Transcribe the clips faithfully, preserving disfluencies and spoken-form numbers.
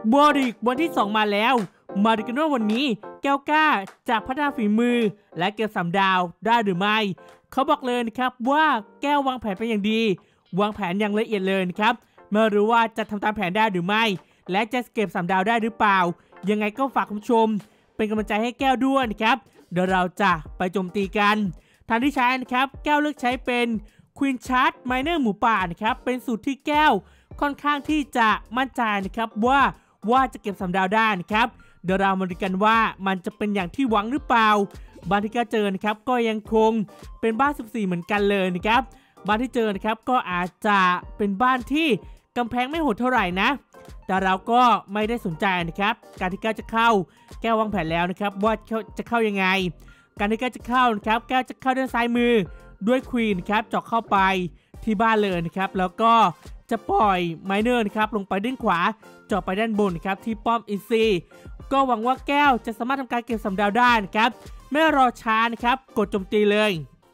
บอริกวันที่สองมาแล้วมาดูกันว่าวันนี้แก้วกล้าจะพัฒนาฝีมือและเก็บสามดาวได้หรือไม่เขาบอกเลยนะครับว่าแก้ววางแผนเป็นอย่างดีวางแผนอย่างละเอียดเลยนะครับไม่รู้ว่าจะทำตามแผนได้หรือไม่และจะเก็บสามดาวได้หรือเปล่ายังไงก็ฝากคุณผู้ชมเป็นกำลังใจให้แก้วด้วยนะครับเดี๋ยวเราจะไปโจมตีกันทางที่ใช้นะครับแก้วเลือกใช้เป็นควีนชาร์ดไมเนอร์หมูป่านะครับเป็นสูตรที่แก้วค่อนข้างที่จะมั่นใจนะครับว่าว่าจะเก็บสามดาวได้นะครับเดี๋ยวเรามาดูกันว่ามันจะเป็นอย่างที่หวังหรือเปล่าบ้านที่แก้วเจอนะครับก็ยังคงเป็นบ้านสิบสี่เหมือนกันเลยนะครับบ้านที่เจอนะครับก็อาจจะเป็นบ้านที่กำแพงไม่โหดเท่าไหร่นะแต่เราก็ไม่ได้สนใจนะครับการที่แก้วจะเข้าแก้ววางแผนแล้วนะครับว่าจะเข้ายังไงการที่แก้วจะเข้านะครับแก้วจะเข้าด้านซ้ายมือด้วยควีนครับเจาะเข้าไปที่บ้านเลยนะครับแล้วก็จะปล่อยไมเนอร์นะครับลงไปด้านขวาเจาะไปด้านบนนะครับที่ป้อมอินซีก็หวังว่าแก้วจะสามารถทำการเก็บสามดาวได้นะครับไม่รอช้านะครับกดโจมตีเลย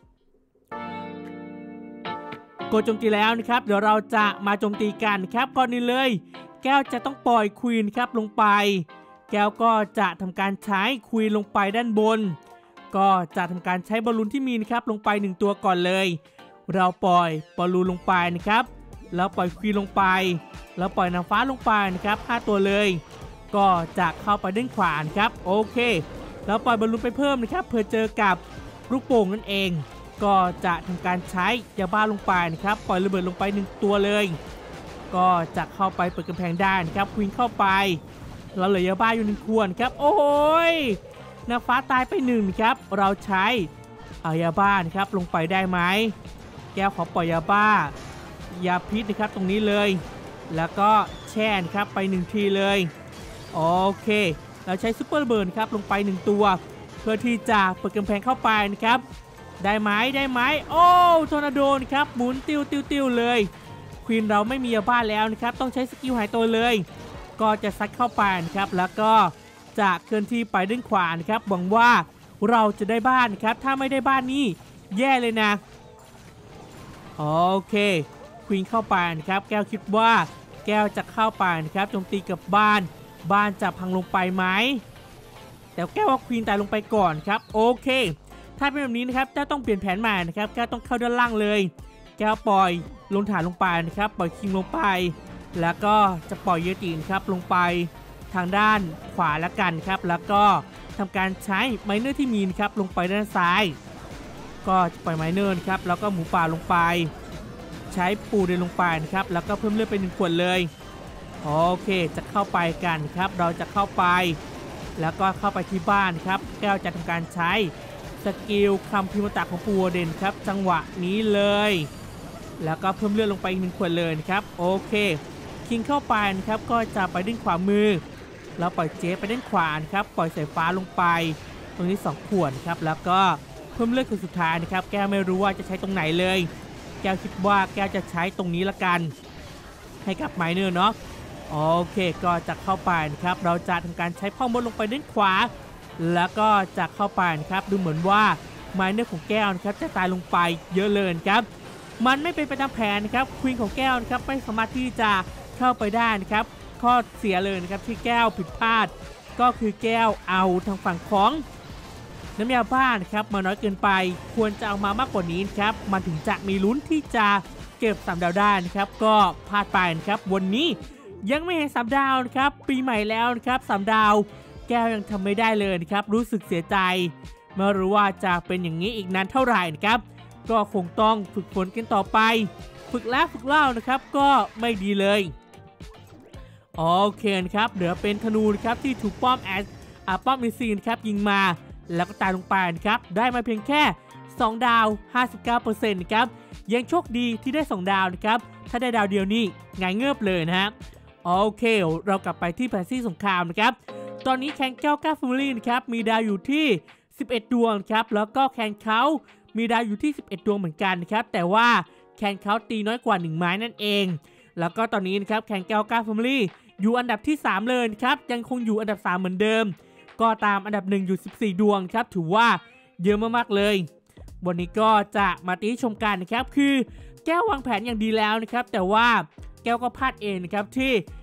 กดโจมตีแล้วนะครับเดี๋ยวเราจะมาโจมตีกันครับก่อนนี้เลยแก้วจะต้องปล่อยควีนครับลงไปแก้วก็จะทำการใช้ควีนลงไปด้านบนก็จะทำการใช้บอลลูนที่มีนะครับลงไปหนึ่งตัวก่อนเลยเราปล่อยบอลลูนลงไปนะครับแล้วปล่อยควีนลงไปแล้วปล่อยนางฟ้าลงไปนะครับห้าตัวเลยก็จะเข้าไปด้านขวาครับโอเคแล้วปล่อยบอลลูนไปเพิ่มนะครับเพื่อเจอกับลูกโป่งนั่นเองก็จะทำการใช้ยาบ้าลงไปนะครับปล่อยระเบิดลงไปหนึ่งตัวเลยก็จะเข้าไปเปิดกำแพงได้นะครับควีนเข้าไปเราเหลือยาบ้าอยู่หนึ่งขวดครับโอ้ยนางฟ้าตายไปหนึ่งครับเราใช้เอายาบ้านะครับลงไปได้ไหมแก้วขอปล่อยยาบ้ายาพิษนะครับตรงนี้เลยแล้วก็แช่ครับไปหนึ่งทีเลยโอเคเราใช้ซุปเปอร์เบิร์นครับลงไปหนึ่งตัวเพื่อที่จะเปิดกำแพงเข้าไปนะครับได้ไหมได้ไหมโอ้ทอร์นาโดนะครับหมุนติวติวติวเลยควีนเราไม่มียาบ้าแล้วนะครับต้องใช้สกิลหายตัวเลยก็จะซัดเข้าไปนะครับแล้วก็จะเคลื่อนที่ไปด้านขวานะครับหวังว่าเราจะได้บ้านนะครับถ้าไม่ได้บ้านนี้แย่เลยนะโอเคควีนเข้าไปนะครับแก้วคิดว่าแก้วจะเข้าไปนะครับโจมตีกับบ้านบ้านจะพังลงไปไหมแต่แก้วว่าควีนตายลงไปก่อนครับโอเคถ้าเป็นแบบนี้นะครับแก้วต้องเปลี่ยนแผนใหม่นะครับแก้วต้องเข้าด้านล่างเลยแก้วปล่อยลงฐานลงไปนะครับปล่อยคิงลงไปแล้วก็จะปล่อยเยตินครับลงไปทางด้านขวาละกันครับแล้วก็ทำการใช้ไมเนอร์ที่มีนะครับลงไปด้านซ้ายก็จะปล่อยไมเนอร์ครับแล้วก็หมูป่าลงไปใช้ปูเดินลงไปนะครับแล้วก็เพิ่มเลือดไปหนึ่งขวดเลยโอเคจะเข้าไปกันครับเราจะเข้าไปแล้วก็เข้าไปที่บ้านครับแก้วจะทำการใช้สกิลคำพิมพ์ตะของปูเดนครับจังหวะนี้เลยแล้วก็เพิ่มเลือดลงไปอีกหนึ่งขวดเลยนะครับโอเคคิงเข้าไปนะครับก็จะไปด้านขวามือแล้วปล่อยเจไปด้านขวาครับปล่อยสายฟ้าลงไปตรงนี้สองขวดครับแล้วก็เพิ่มเลือดขวดสุดท้ายนะครับแก้วไม่รู้ว่าจะใช้ตรงไหนเลยแก้วคิดว่าแก้วจะใช้ตรงนี้ละกันให้กับไมเนอร์เนาะโอเคก็จะเข้าไปนะครับเราจะทำการใช้พ่อมดลงไปด้านขวาแล้วก็จะเข้าไปนะครับดูเหมือนว่าไมเนอร์ของแก้วนะครับจะตายลงไปเยอะเลยครับมันไม่เป็นไปตามแผนนะครับควีนของแก้วนะครับไม่สามารถที่จะเข้าไปได้นะครับข้อเสียเลยนะครับที่แก้วผิดพลาดก็คือแก้วเอาทางฝั่งของน้ำยาบ้านะครับมาน้อยเกินไปควรจะเอามามากกว่านี้ครับมันถึงจะมีลุ้นที่จะเก็บสามดาวได้นะครับก็พลาดไปนะครับวันนี้ยังไม่เห็นสามดาวนะครับปีใหม่แล้วนะครับสามดาวแก้วยังทำไม่ได้เลยนะครับรู้สึกเสียใจไม่รู้ว่าจะเป็นอย่างนี้อีกนานเท่าไหร่นะครับก็คงต้องฝึกฝนกันต่อไปฝึกแล้วฝึกเล่านะครับก็ไม่ดีเลยโอเคครับเหลือเป็นธนูนะครับที่ถูกป้อมแอสอ่าป้อมมิซีนครับยิงมาแล้วก็ตายลงไปนะครับได้มาเพียงแค่สองดาว ห้าสิบเก้าเปอร์เซ็นต์ นะครับยังโชคดีที่ได้สองดาวนะครับถ้าได้ดาวเดียวนี่ง่ายเงือบเลยนะฮะโอเคเรากลับไปที่แพนซี่สงครามนะครับตอนนี้แคนแก้วก้าฟูลี่นะครับมีดาวอยู่ที่สิบเอ็ดดวงครับแล้วก็แคนเขามีดาวอยู่ที่สิบเอ็ดดวงเหมือนกันนะครับแต่ว่าแคนเขาตีน้อยกว่าหนึ่งไม้นั่นเองแล้วก็ตอนนี้นะครับแคนแก้วก้าฟูลี่อยู่อันดับที่สามเลยครับยังคงอยู่อันดับสามเหมือนเดิมก็ตามอันดับหนึ่งอยู่สิบสี่ดวงครับถือว่าเยอะมากๆเลยวันนี้ก็จะมาตีชมกันนะครับคือแก้ววางแผนอย่างดีแล้วนะครับแต่ว่าแก้วก็พลาดเองนะครับที่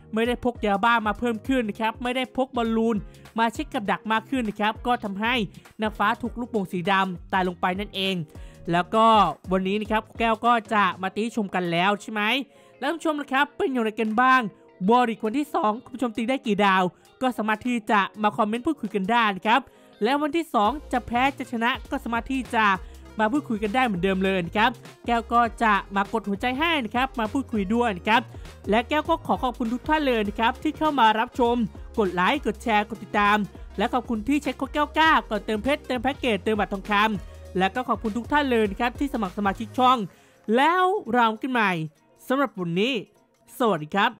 ไม่ได้พกยาบ้ามาเพิ่มขึ้นนะครับไม่ได้พกบอลลูนมาเช็คกับดักมากขึ้นนะครับก็ทำให้นางฟ้าถูกลูกโป่งสีดำตายลงไปนั่นเองแล้วก็วันนี้นะครับแก้วก็จะมาตีชมกันแล้วใช่ไหมแล้วผู้ชมนะครับเป็นอย่างไรกันบ้างวอริกวันที่สองคุณผู้ชมตีได้กี่ดาวก็สามารถที่จะมาคอมเมนต์พูดคุยกันได้นะครับแล้ววันที่สองจะแพ้จะชนะก็สามารถที่จะมาพูดคุยกันได้เหมือนเดิมเลยนะครับแก้วก็จะมากดหัวใจให้นะครับมาพูดคุยด้วยนะครับและแก้วก็ขอขอบคุณทุกท่านเลยนะครับที่เข้ามารับชมกดไลค์กดแชร์กดติดตามและขอบคุณที่ใช้โค้ดแก้วกล้าก่อนเติมเพชรเติมแพ็กเกจเติมบัตรทองคำและก็ขอบคุณทุกท่านเลยนะครับที่สมัครสมาชิกช่องแล้วเราขึ้นใหม่สำหรับวันนี้สวัสดีครับ